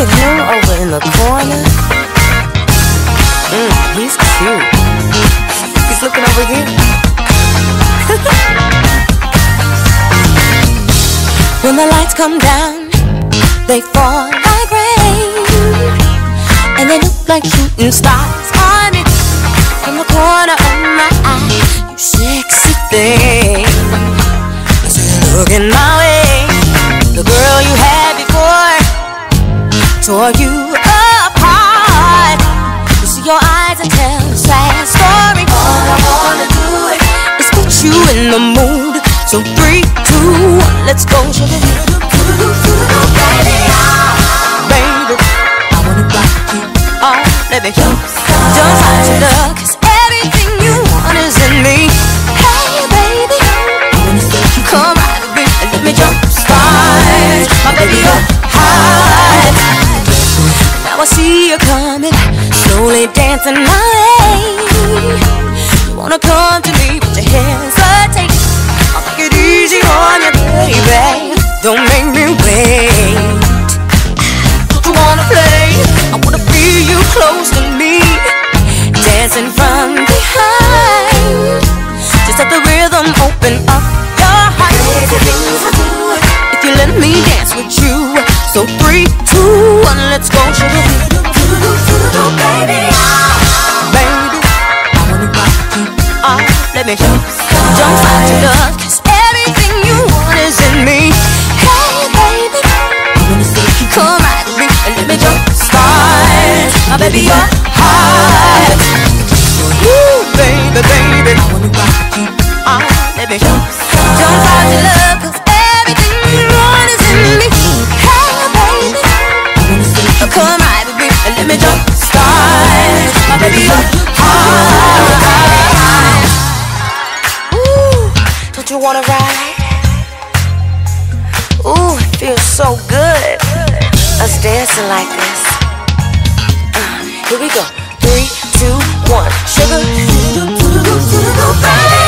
at him over in the corner. He's cute. He's looking over here. When the lights come down, they fall like rain, and they look like shooting stars on me. From the corner of my eye, you sexy thing. As you're looking my way, the girl you had before tore you apart. You see your eyes and tell a sad story. All I wanna do is put you in the mood. So 3, 2, 1, let's go. Baby, I wanna rock you. Oh, let me jump out your love, 'cause everything you want is in me. Hey baby, come right with me and let me jump start. My baby, you're hot. Now I see you coming, slowly dancing my way. You wanna come to me, but you hesitate. I'll make it easy on you, baby. Don't make me wait. Don't you wanna play? I wanna feel you close to me, dancing from behind. Just let the rhythm open up your heart. If you let me dance with you. So 3, 2, 1, let's go. Baby, I wanna rock you. Oh, let me jump out your love, 'cause everything you want is in me. Hey baby, come right with me and let me jump start. My baby, you're hot. Ooh, baby, baby, I wanna rock you. Oh, let me jump out your love, 'cause everything you want is in me. Hey baby, come right with me and let me jump start. My baby, you're hot. Ooh, don't you wanna ride? Ooh, it feels so good, us dancing like this. Here we go. 3, 2, 1, sugar.